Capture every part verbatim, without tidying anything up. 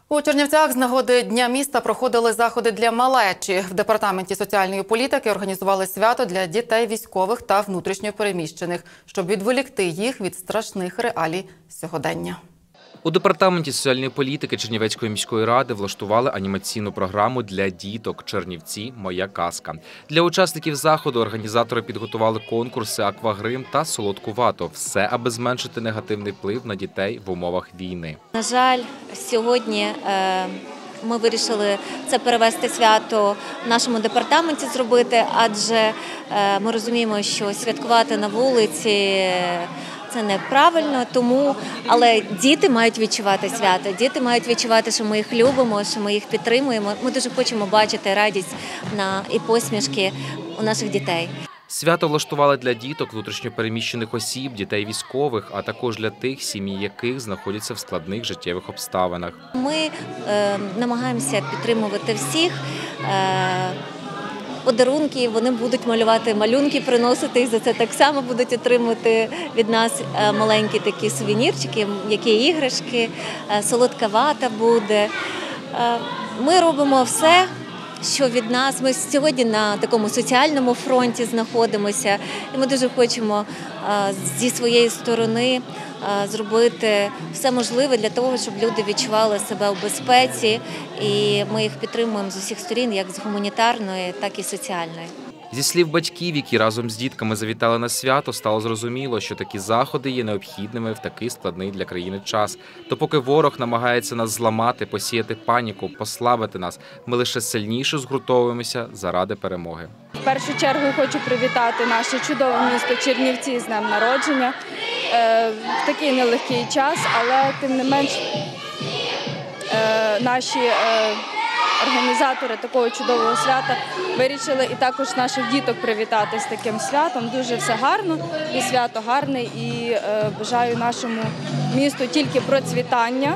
У Чернівцях з нагоди Дня міста проходили заходи для малечі. В департаменті соціальної політики організували свято для дітей військових та внутрішньо переміщених, щоб відволікти їх від страшних реалій сьогодення. У департаменті соціальної політики Чернівецької міської ради влаштували анімаційну програму для діток «Чернівці. Моя казка». Для учасників заходу організатори підготували конкурси «Аквагрим» та «Солодку вату». Все, аби зменшити негативний вплив на дітей в умовах війни. На жаль, сьогодні ми вирішили це перевести свято в нашому департаменті зробити, адже ми розуміємо, що святкувати на вулиці – це неправильно, тому, але діти мають відчувати свято, діти мають відчувати, що ми їх любимо, що ми їх підтримуємо. Ми дуже хочемо бачити радість на і посмішки у наших дітей. Свято влаштували для діток внутрішньопереміщених осіб, дітей військових, а також для тих, сім'ї яких знаходяться в складних життєвих обставинах. Ми е, намагаємося підтримувати всіх. Е, Подарунки, вони будуть малювати малюнки, приносити, і за це так само будуть отримувати від нас маленькі такі сувенірчики, які іграшки, солодка вата буде. Ми робимо все, що від нас. Ми сьогодні на такому соціальному фронті знаходимося, і ми дуже хочемо зі своєї сторони зробити все можливе для того, щоб люди відчували себе у безпеці, і ми їх підтримуємо з усіх сторін, як з гуманітарної, так і соціальної. Зі слів батьків, які разом з дітками завітали на свято, стало зрозуміло, що такі заходи є необхідними в такий складний для країни час. То поки ворог намагається нас зламати, посіяти паніку, послабити нас, ми лише сильніше згуртовуємося заради перемоги. В першу чергу хочу привітати наше чудове місто Чернівці з днем народження. В такий нелегкий час, але тим не менш наші організатори такого чудового свята вирішили і також наших діток привітати з таким святом. Дуже все гарно, і свято гарне, і бажаю нашому місту тільки процвітання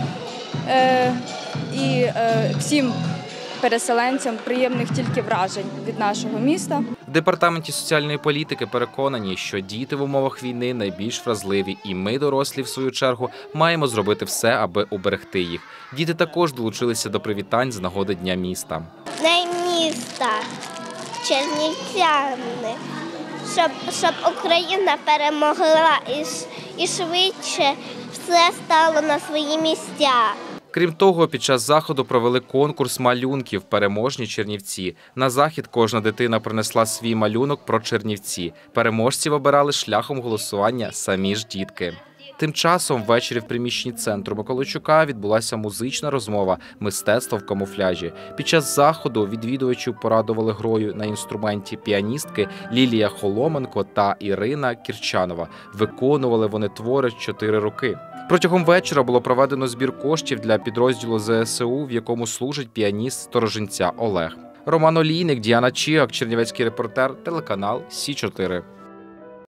і всім переселенцям приємних тільки вражень від нашого міста. В департаменті соціальної політики переконані, що діти в умовах війни найбільш вразливі, і ми, дорослі, в свою чергу, маємо зробити все, аби уберегти їх. Діти також долучилися до привітань з нагоди Дня міста. День міста, чернівчани, щоб, щоб Україна перемогла і, і швидше все стало на свої місця. Крім того, під час заходу провели конкурс малюнків «Переможні Чернівці». На захід кожна дитина принесла свій малюнок про Чернівці. Переможців обирали шляхом голосування самі ж дітки. Тим часом ввечері в приміщенні центру Миколайчука відбулася музична розмова «Мистецтво в камуфляжі». Під час заходу відвідувачів порадували грою на інструменті піаністки Лілія Холоменко та Ірина Кірчанова. Виконували вони твори чотири роки. Протягом вечора було проведено збір коштів для підрозділу зе ес у, в якому служить піаніст Сторожинця Олег. Роман Олійник, Діана Чігак, Чернівецький репортер, телеканал Сі чотири.